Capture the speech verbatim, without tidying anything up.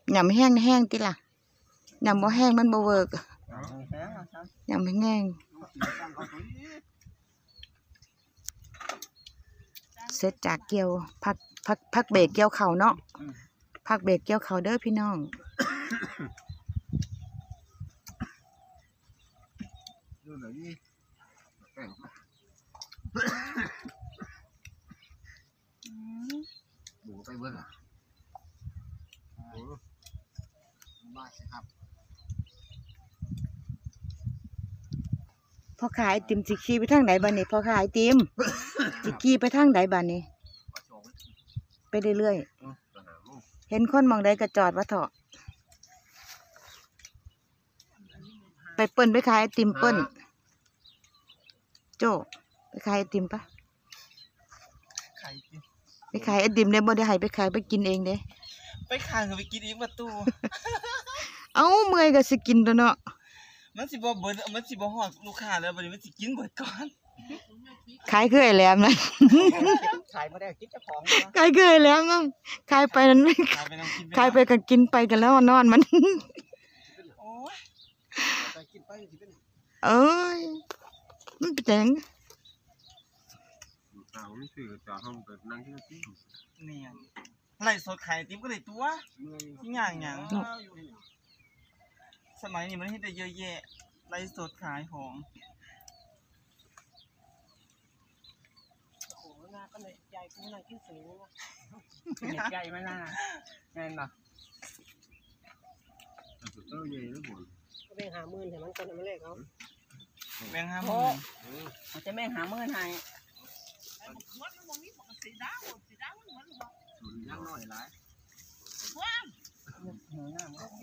ยำแห้งแห้งติล่ะยำบ่แห้งมันบ่เวิร์กยำแห้งเสร็จจากเกี่ยวพักพักพักเบรกเกี่ยวเข่าเนาะพักเบรกเกี่ยวเข่าเด้อพี่น้องบุกไปเบิ้ลอ่ะมาสิครับพอขายไอติมสิขี่ไปทางไหนบ้านนี้พอขายไอติมสิขี่ไปทางไหนบ้านนี้ไปเรื่อยๆเห็นคนมองได้กระจอดว่าเถาะไปเปิ้นไปขายไอติมเปิ้นโจไปขายไอติมปะไปขายไอติมเด้บ่ได้ให้ไปขายไปกินเองเด้ไปขายก็ไปกินอีกประตูเอ้าเมื่อยก็สิกินตัวเนาะมันสิบ่เบิดมันสิบ่ฮอดลูกค้าแล้วบัดนี้มันสิกินเบิดก่อนขายคือไอ้แหลมนะขายบ่ได้กินเจ้าของขายคือไอ้แหลมนะขายไปนั้นขายไปก็กินไปกันแล้วนอนมันโอ้ยไปกินไปสิเป็นเอ้ยมันเป็นจังเอานี่คือจะห้องเปิดนั่งที่นี่เนี่ยไล่สดขายติ๊มก็ได้ตัวที่ย่างหยังสมัยนี้มันเฮ็ดได้เยอะแยะไล่สดขายของโอ้หน้าก็เลยใหญ่กูน่ากินสูงเน็ตใหญ่ไหมล่ะแม่นบ่เออใหญ่แล้วบ่ก็แบ่งหาหมื่นให้มันคนมาเลขเขาแบ่งห้าหมื่นมันจะแบ่งหาหมื่นให้ยังน้อยหลาย